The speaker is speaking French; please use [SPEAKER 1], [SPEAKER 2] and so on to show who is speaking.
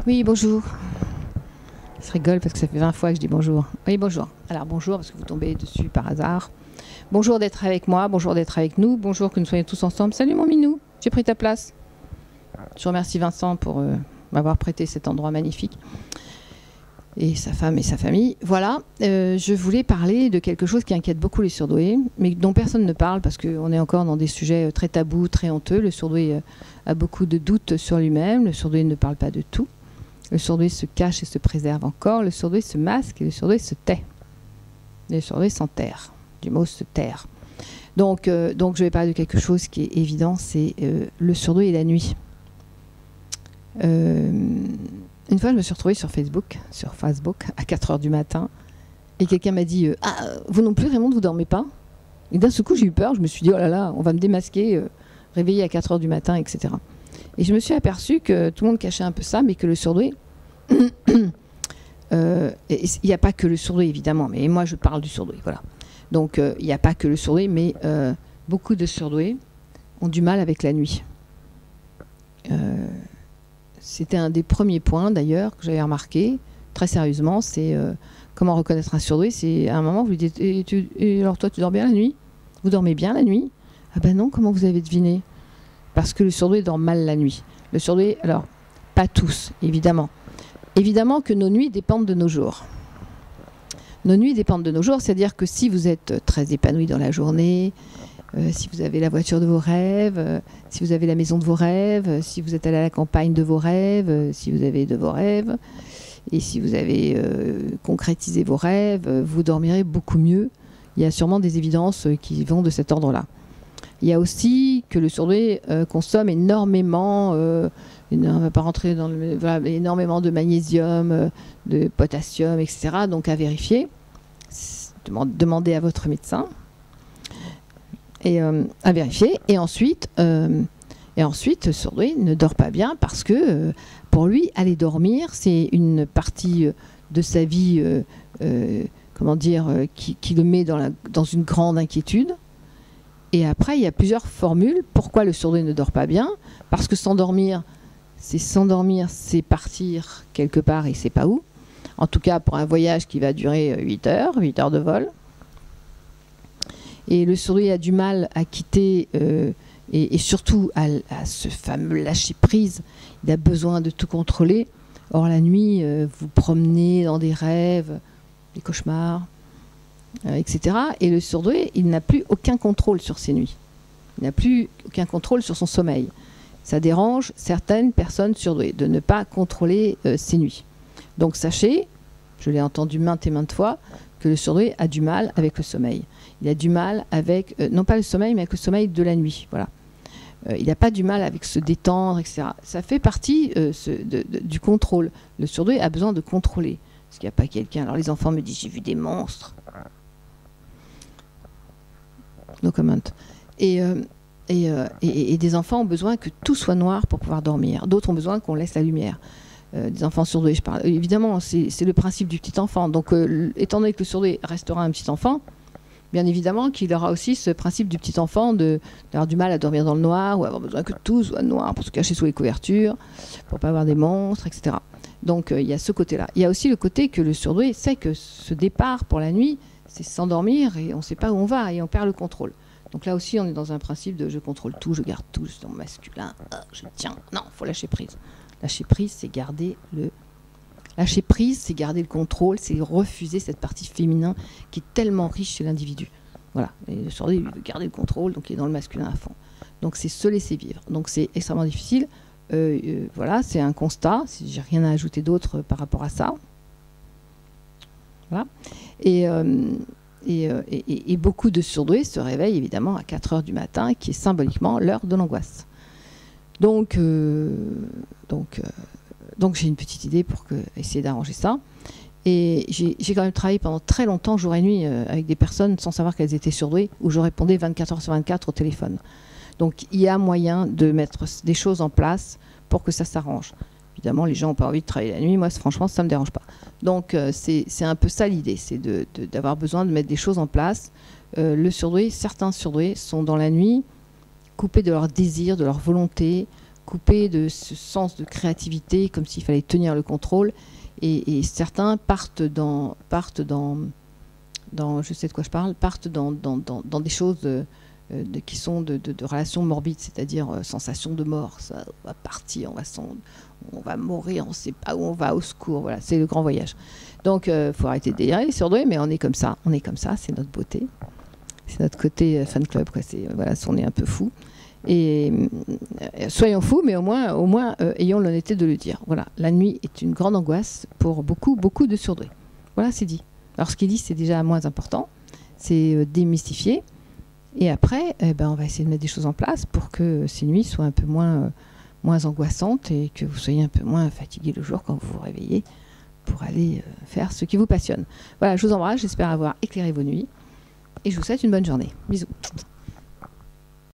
[SPEAKER 1] Oui, bonjour. Je rigole parce que ça fait 20 fois que je dis bonjour. Oui, bonjour. Alors bonjour parce que vous tombez dessus par hasard. Bonjour d'être avec moi, bonjour d'être avec nous, bonjour que nous soyons tous ensemble. Salut mon minou, j'ai pris ta place. Je remercie Vincent pour m'avoir prêté cet endroit magnifique. Et sa femme et sa famille. Voilà, je voulais parler de quelque chose qui inquiète beaucoup les surdoués, mais dont personne ne parle parce qu'on est encore dans des sujets très tabous, très honteux. Le surdoué a beaucoup de doutes sur lui-même, le surdoué ne parle pas de tout. Le surdoué se cache et se préserve encore, le surdoué se masque et le surdoué se tait. Le surdoué s'enterre, du mot se taire. Donc je vais parler de quelque chose qui est évident, c'est le surdoué et la nuit. Une fois, je me suis retrouvée sur Facebook à 4 h du matin, et quelqu'un m'a dit « Ah, vous non plus, Raymond, vous dormez pas ?» Et d'un seul coup, j'ai eu peur, je me suis dit « Oh là là, on va me démasquer, réveiller à 4 h du matin, etc. » Et je me suis aperçue que tout le monde cachait un peu ça, mais que le surdoué... il n'y a pas que le surdoué, évidemment, mais moi, je parle du surdoué, voilà. Donc, il n'y a pas que le surdoué, mais beaucoup de surdoués ont du mal avec la nuit. C'était un des premiers points, d'ailleurs, que j'avais remarqué, très sérieusement, c'est comment reconnaître un surdoué. C'est à un moment, vous lui dites, et alors toi, tu dors bien la nuit? Vous dormez bien la nuit? Ah ben non, comment vous avez deviné? Parce que le surdoué dort mal la nuit. Le surdoué, alors, pas tous, évidemment. Évidemment que nos nuits dépendent de nos jours. Nos nuits dépendent de nos jours, c'est-à-dire que si vous êtes très épanoui dans la journée, si vous avez la voiture de vos rêves, si vous avez la maison de vos rêves, si vous êtes allé à la campagne de vos rêves, si vous avez de vos rêves, et si vous avez concrétisé vos rêves, vous dormirez beaucoup mieux. Il y a sûrement des évidences qui vont de cet ordre-là. Il y a aussi que le surdoué consomme énormément, on ne va pas rentrer dans énormément de magnésium, de potassium, etc. Donc à vérifier, demandez à votre médecin. Et à vérifier. Et ensuite, le surdoué ne dort pas bien parce que pour lui, aller dormir, c'est une partie de sa vie, qui le met dans une grande inquiétude. Et après, il y a plusieurs formules. Pourquoi le surdoué ne dort pas bien? Parce que s'endormir, c'est partir quelque part et c'est pas où. En tout cas, pour un voyage qui va durer 8 heures de vol. Et le surdoué a du mal à quitter et surtout à ce fameux lâcher-prise. Il a besoin de tout contrôler. Or, la nuit, vous promenez dans des rêves, des cauchemars, etc. Et le surdoué, il n'a plus aucun contrôle sur ses nuits. Il n'a plus aucun contrôle sur son sommeil. Ça dérange certaines personnes surdouées de ne pas contrôler ses nuits. Donc, sachez, je l'ai entendu maintes et maintes fois, que le surdoué a du mal avec le sommeil. Il a du mal avec, non pas le sommeil, mais avec le sommeil de la nuit. Voilà. Il n'a pas du mal avec se détendre, etc. Ça fait partie du contrôle. Le surdoué a besoin de contrôler. Parce qu'il n'y a pas quelqu'un. Alors les enfants me disent, j'ai vu des monstres. No comment. Et des enfants ont besoin que tout soit noir pour pouvoir dormir. D'autres ont besoin qu'on laisse la lumière. Des enfants surdoués, je parle. Évidemment, c'est le principe du petit enfant. Donc, étant donné que le surdoué restera un petit enfant, bien évidemment qu'il aura aussi ce principe du petit enfant d'avoir du mal à dormir dans le noir ou avoir besoin que tout soit noir pour se cacher sous les couvertures, pour ne pas avoir des monstres, etc. Donc, il y a ce côté-là. Il y a aussi le côté que le surdoué sait que ce départ pour la nuit, c'est s'endormir et on ne sait pas où on va et on perd le contrôle. Donc là aussi, on est dans un principe de je contrôle tout, je garde tout, je suis dans le masculin, je tiens. Non, il faut lâcher prise. Lâcher prise, c'est garder le contrôle, c'est refuser cette partie féminin qui est tellement riche chez l'individu. Voilà. Et le surdoué, il veut garder le contrôle, donc il est dans le masculin à fond. Donc c'est se laisser vivre. Donc c'est extrêmement difficile. Voilà, c'est un constat. J'ai rien à ajouter d'autre par rapport à ça. Voilà. Et beaucoup de surdoués se réveillent évidemment à 4 h du matin, qui est symboliquement l'heure de l'angoisse. Donc j'ai une petite idée pour essayer d'arranger ça. Et j'ai quand même travaillé pendant très longtemps, jour et nuit, avec des personnes sans savoir qu'elles étaient surdouées, où je répondais 24 h sur 24 au téléphone. Donc il y a moyen de mettre des choses en place pour que ça s'arrange. Évidemment, les gens n'ont pas envie de travailler la nuit. Moi, franchement, ça ne me dérange pas. Donc c'est un peu ça l'idée, c'est d'avoir besoin de mettre des choses en place. Certains surdoués sont dans la nuit coupés de leur désir, de leur volonté, coupé de ce sens de créativité, comme s'il fallait tenir le contrôle. Et certains partent dans, je sais de quoi je parle, partent dans des choses qui sont de relations morbides, c'est-à-dire sensation de mort. Ça, on va partir, on va mourir, on ne sait pas où on va, au secours. Voilà, c'est le grand voyage. Donc, faut arrêter de délirer, les surdoués, mais on est comme ça, c'est notre beauté. C'est notre côté fan club, quoi. Voilà, on est un peu fou. Et soyons fous, mais au moins ayons l'honnêteté de le dire. Voilà, la nuit est une grande angoisse pour beaucoup de surdoués. Voilà, c'est dit. Alors ce qu'il dit, c'est déjà moins important, c'est démystifier. Et après, on va essayer de mettre des choses en place pour que ces nuits soient un peu moins angoissantes et que vous soyez un peu moins fatigué le jour quand vous vous réveillez pour aller faire ce qui vous passionne. Voilà, je vous embrasse, j'espère avoir éclairé vos nuits et je vous souhaite une bonne journée. Bisous.